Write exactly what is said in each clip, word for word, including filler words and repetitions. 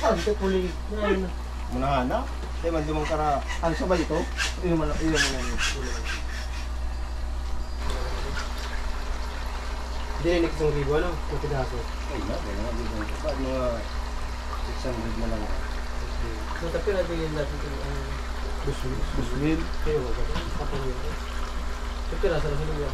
Ante puli. Munahan na. Kaya man limang kara. Ano sa ba ito? Iyon mo na. Iyon mo na. Hindi, isang ribo ano? Yung pidaso. Ay na, kaya nga. Ba't mga six hundred na lang. So, tapi natin yung natin ang buswil. Buswil. Kaya wag ako. Kapag yun. So, pirasa na sila.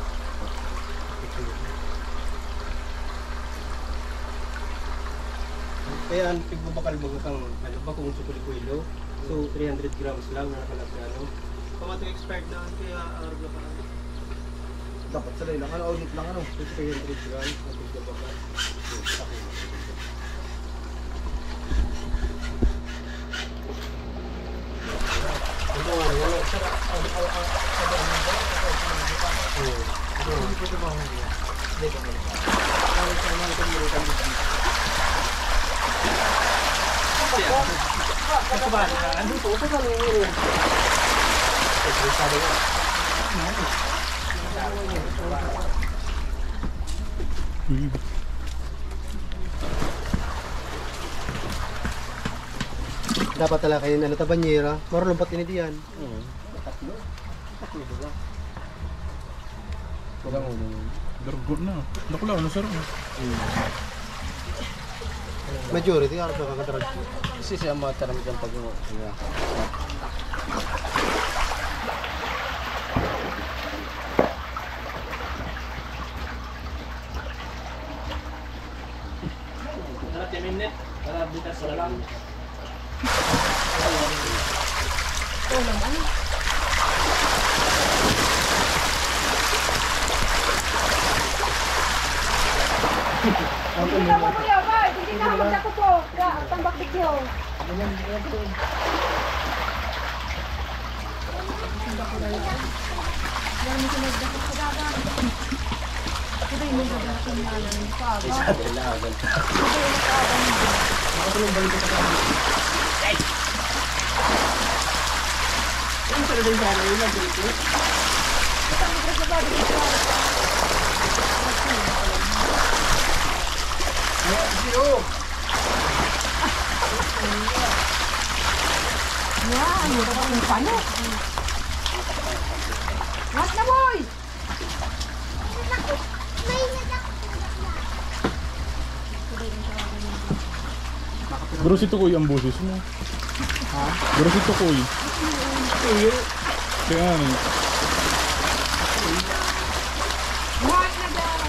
Kaya ang pigbabakal mo kang ano ba kung sukuli-kuilo. So three hundred grams lang na nakalagano. Pamato expired na kaya arab na pa. Dapat sa lang ano audit lang ano three hundred grams na pigbabakal. Ito nga wala sa ang ang ang sabi mo ba? Oo. Ito ito ito ba hindi? Hindi ba mo? Ano sa mga kumulitan dito? Ito ba? Ano ito? Ito ba yung ito sabi nga. Dapat talaga kayo ano tabanyera, marunong pat ini diyan. Oo. Tatlo. Tatlo ba? Wala mo na. Dargo na. Naku lang, ano sir? Majority harap na kakadrag. Kasi siya mataramid ang pag-uwi. thirty minutes para bukas sa lang. Oo naman. Hindi ka mo kuya ba? Hindi ka mo dako po. Tambak bigyo. Dami ko nagdako sa dagat. Ito yung nagdako ng alam ng papa. Isa dala agad. Ito yung nagdako. Nakatulong balik ka sa Ay. Ano sa din sana yun ang dito? Ito ang nagdako sa dagat. Zero! Yan, ano ba yung pano? Mas na boy! Bro, si Tukoy ang boses mo. Ha? Bro, si Tukoy. Tuyo. Kaya ano? What na daw?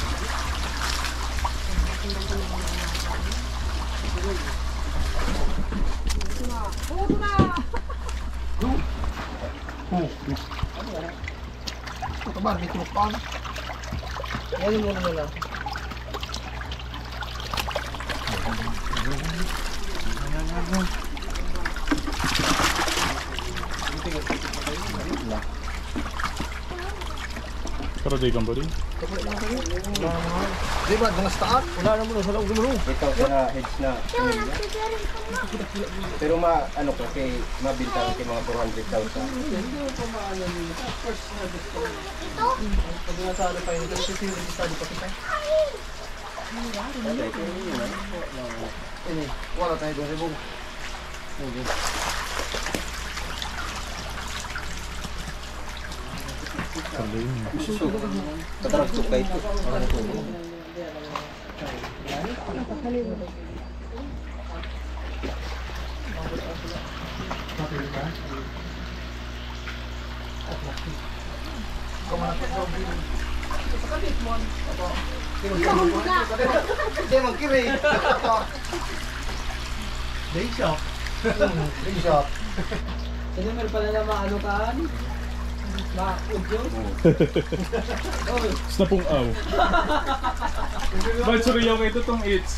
Puro na! Ito ba? May tulupang. Ngayon muna na lang. Pero di kang bali. Di ba? Dangas taat? Wala na muna sa loob mo. Ito sa heads na. Pero ma, ano ko, kay mabinta kay mga four hundred thousand. Hindi ko pa maano nila. First na gusto. Ito? Pag nasalo pa yun, kasi yung study pa kita. Ini, wala tayo doon ribong. Okay. Sabi yun. So, pataragtok ka ito. Ano ko? Hindi magkiri. Day shop. Day shop. Kasi meron pala na maano kaan. Ma-udyo. Tapos na pong aw. Ba't suriyaw kayo itong it's?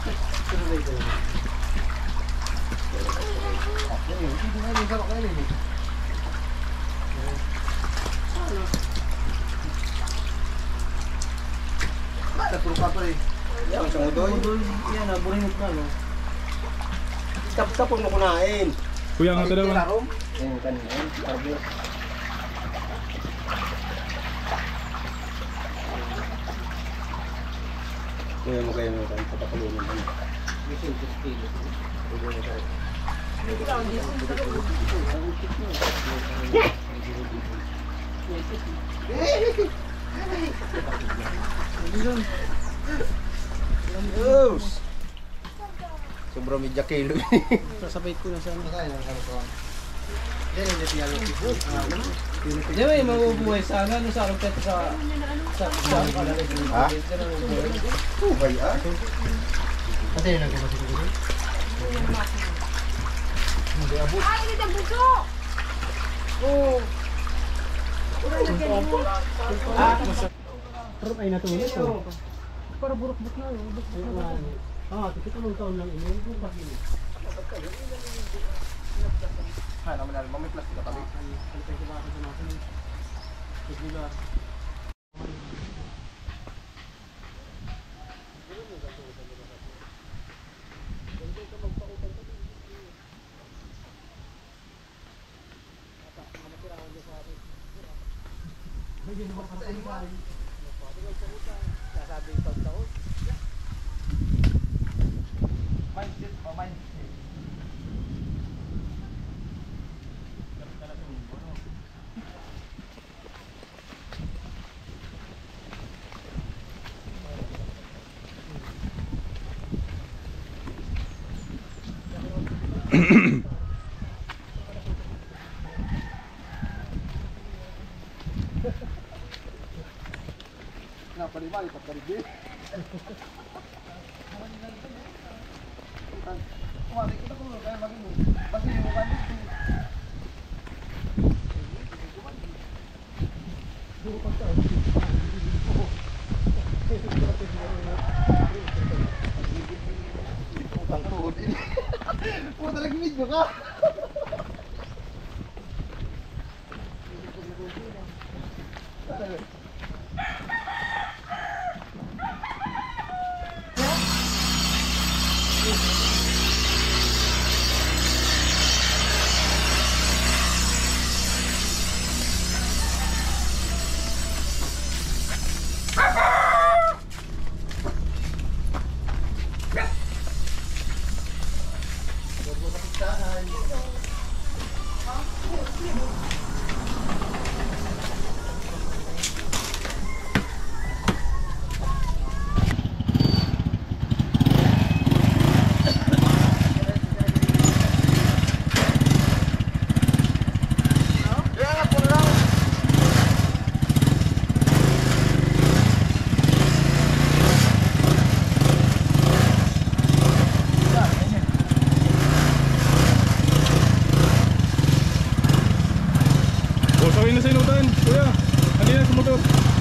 Tatlo ka pa rin. Yan, sa mudoy. Yan na, buringot na no. Tapos mo kunain. Kuya nga ito daw. Yan, kanina. Tarbiyo. Kuya mo kayo mo kayo sa patulungan. Mission to scale. Hindi lang, hindi lang. Yes! Sobrang medya kilo. Sasabay ko na sana. Kaya ng kalukuhan. Yan yung netiyan ng people. Di ba yung mabubuhay sa ano sa arupet sa sa sa Ha? Ubay ah? Pati yun ang kumasi ko dito? Hindi abot. Ay, hindi ang buso! Oo. Wala na ganyan mo. Ah, pero ay natulog ko. Para buruk-buruk na. Buruk-buruk na. Ah, tikita mong taon lang ino. Bukas yun. Ha, naman na. Mamay plastic ka tabi. Mindset o mindset. Kenapa di balik tak dari Wah, kita perlu kayak begini. Pasti bukan itu. Utang perut ini. Putar lagi video kah? Bosawin na sa inutan, kuya. Halina sa motor.